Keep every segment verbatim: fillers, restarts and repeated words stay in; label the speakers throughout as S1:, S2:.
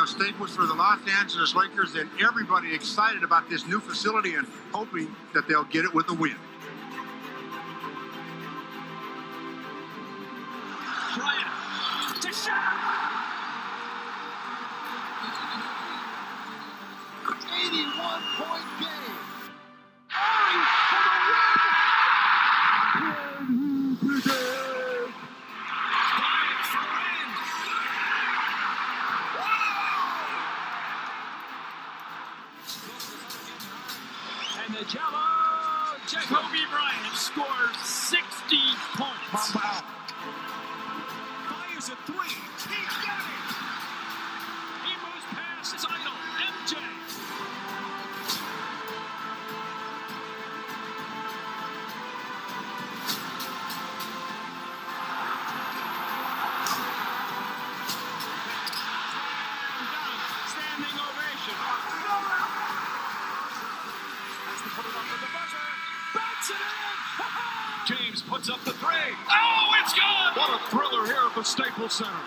S1: uh, Staples for the Los Angeles Lakers, and everybody excited about this new facility and hoping that they'll get it with a win.
S2: Bryant to shot. eighty-one point game. Murray for the win. Bryant for the win. And the Jello, Jacoby Bryant scores sixty points.
S1: Wow.
S2: Fires a three. He got it. He moves past his idol, M J. Standing ovation. Has to put it under the buzzer. Bats it in. James puts up the three. Oh, it's gone.
S3: What a thriller here at the Staples Center.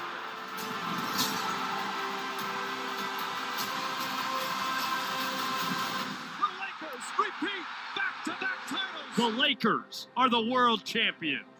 S2: The Lakers repeat back-to-back titles.
S4: The Lakers are the world champions.